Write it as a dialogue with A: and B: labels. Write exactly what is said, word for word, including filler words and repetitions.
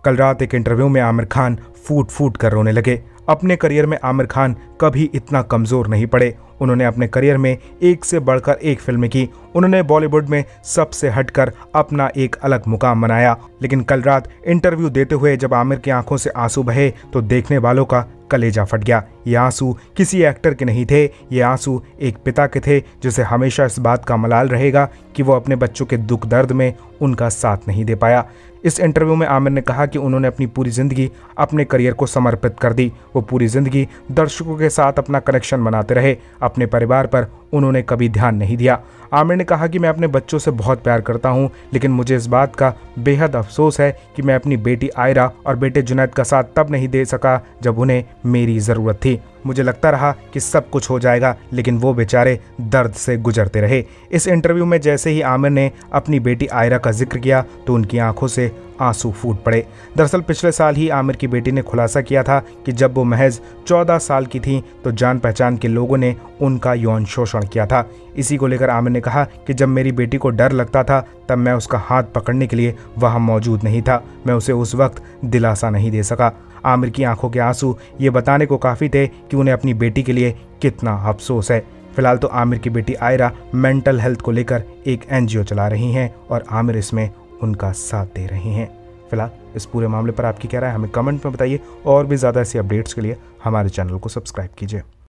A: कल रात एक इंटरव्यू में आमिर खान फूट फूट कर रोने लगे। अपने करियर में आमिर खान कभी इतना कमज़ोर नहीं पड़े। उन्होंने अपने करियर में एक से बढ़कर एक फिल्में की। उन्होंने बॉलीवुड में सबसे हटकर अपना एक अलग मुकाम बनाया। लेकिन कल रात इंटरव्यू देते हुए जब आमिर की आंखों से आंसू बहे तो देखने वालों का कलेजा फट गया। ये आंसू किसी एक्टर के नहीं थे, ये आंसू एक पिता के थे जिसे हमेशा इस बात का मलाल रहेगा कि वो अपने बच्चों के दुख दर्द में उनका साथ नहीं दे पाया। इस इंटरव्यू में आमिर ने कहा कि उन्होंने अपनी पूरी ज़िंदगी अपने करियर को समर्पित कर दी। वो पूरी ज़िंदगी दर्शकों के साथ अपना कनेक्शन बनाते रहे। अपने परिवार पर उन्होंने कभी ध्यान नहीं दिया। आमिर ने कहा कि मैं अपने बच्चों से बहुत प्यार करता हूं, लेकिन मुझे इस बात का बेहद अफसोस है कि मैं अपनी बेटी आयरा और बेटे जुनैद का साथ तब नहीं दे सका जब उन्हें मेरी ज़रूरत थी। मुझे लगता रहा कि सब कुछ हो जाएगा, लेकिन वो बेचारे दर्द से गुजरते रहे। इस इंटरव्यू में जैसे ही आमिर ने अपनी बेटी आयरा का जिक्र किया तो उनकी आंखों से आंसू फूट पड़े। दरअसल पिछले साल ही आमिर की बेटी ने खुलासा किया था कि जब वो महज चौदह साल की थी तो जान पहचान के लोगों ने उनका यौन शोषण किया था। इसी को लेकर आमिर ने कहा कि जब मेरी बेटी को डर लगता था तब मैं उसका हाथ पकड़ने के लिए वहां मौजूद नहीं था। मैं उसे उस वक्त दिलासा नहीं दे सका। आमिर की आंखों के आंसू ये बताने को काफ़ी थे कि उन्हें अपनी बेटी के लिए कितना अफसोस है। फिलहाल तो आमिर की बेटी आयरा मेंटल हेल्थ को लेकर एक एनजीओ चला रही हैं और आमिर इसमें उनका साथ दे रहे हैं। फिलहाल इस पूरे मामले पर आपकी क्या राय है हमें कमेंट में बताइए और भी ज़्यादा ऐसी अपडेट्स के लिए हमारे चैनल को सब्सक्राइब कीजिए।